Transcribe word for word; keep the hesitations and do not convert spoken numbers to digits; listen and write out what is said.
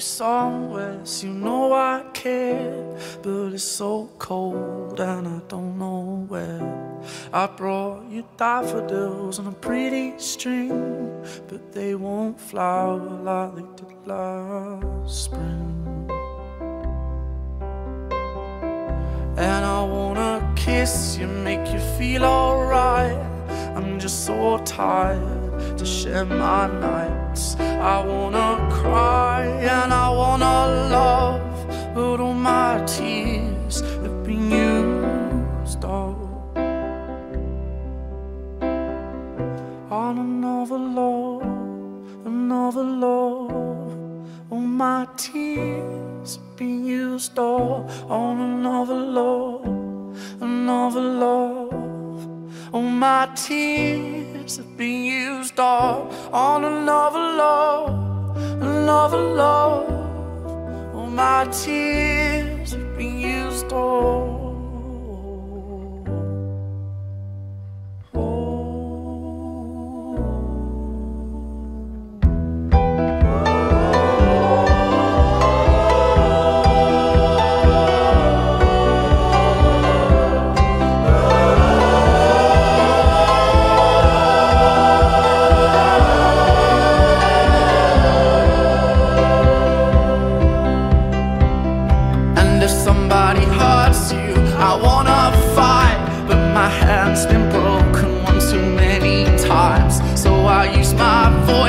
somewhere, so you know I care. But it's so cold and I don't know where. I brought you daffodils on a pretty string, but they won't flower like they did last spring. And I wanna kiss you, make you feel alright. I'm just so tired to share my nights. I wanna cry and I wanna love, but all my tears have been used up on another love, another love. All my tears have been used up on another love, another love. All my tears have been used up on another love, another love. All my tears have been used up. I wanna fight, but my hand's been broken one too many times. So I use my voice